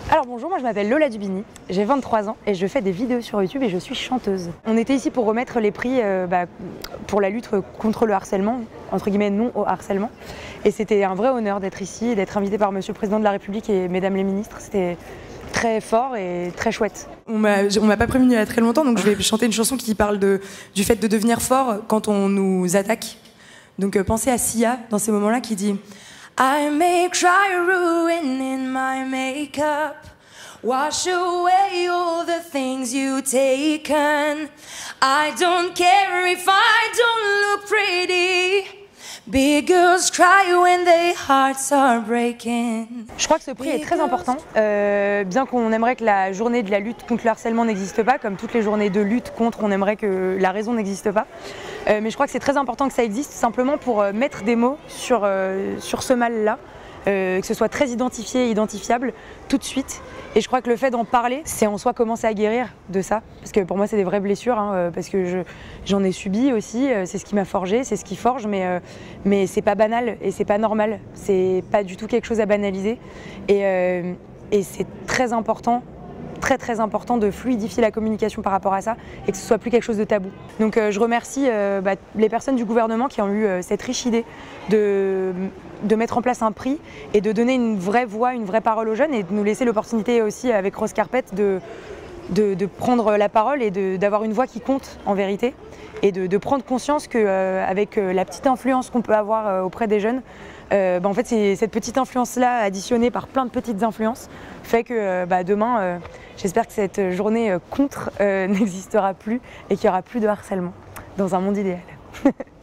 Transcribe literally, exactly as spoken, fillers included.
Alors bonjour, moi je m'appelle Lola Dubini, j'ai vingt-trois ans et je fais des vidéos sur YouTube et je suis chanteuse. On était ici pour remettre les prix euh, bah, pour la lutte contre le harcèlement, entre guillemets non au harcèlement. Et c'était un vrai honneur d'être ici et d'être invité par Monsieur le Président de la République et Mesdames les ministres. C'était très fort et très chouette. On m'a pas prévenu il y a très longtemps, donc je vais chanter une chanson qui parle de, du fait de devenir fort quand on nous attaque. Donc euh, pensez à Sia dans ces moments-là qui dit I may try ruin in my makeup, wash away all the things you've taken. I don't care if I don't look pretty. Big girls cry when their hearts are breaking. Je crois que ce prix est très important, euh, bien qu'on aimerait que la journée de la lutte contre le harcèlement n'existe pas, comme toutes les journées de lutte contre, on aimerait que la raison n'existe pas. Euh, mais je crois que c'est très important que ça existe, simplement pour euh, mettre des mots sur, euh, sur ce mal-là, euh, que ce soit très identifié et identifiable tout de suite. Et je crois que le fait d'en parler, c'est en soi commencer à guérir de ça. Parce que pour moi, c'est des vraies blessures, hein, parce que j'en ai subi aussi. C'est ce qui m'a forgé, c'est ce qui forge, mais, euh, mais c'est pas banal et c'est pas normal. C'est pas du tout quelque chose à banaliser. Et, euh, et c'est très important, très très important de fluidifier la communication par rapport à ça et que ce soit plus quelque chose de tabou. Donc euh, je remercie euh, bah, les personnes du gouvernement qui ont eu euh, cette riche idée de, de mettre en place un prix et de donner une vraie voix, une vraie parole aux jeunes et de nous laisser l'opportunité aussi avec Rose Carpet de, de, de prendre la parole et d'avoir une voix qui compte en vérité et de, de prendre conscience qu'avec euh, euh, la petite influence qu'on peut avoir euh, auprès des jeunes, Euh, bah en fait, c'est cette petite influence-là, additionnée par plein de petites influences, fait que euh, bah demain, euh, j'espère que cette journée euh, contre euh, n'existera plus et qu'il n'y aura plus de harcèlement dans un monde idéal.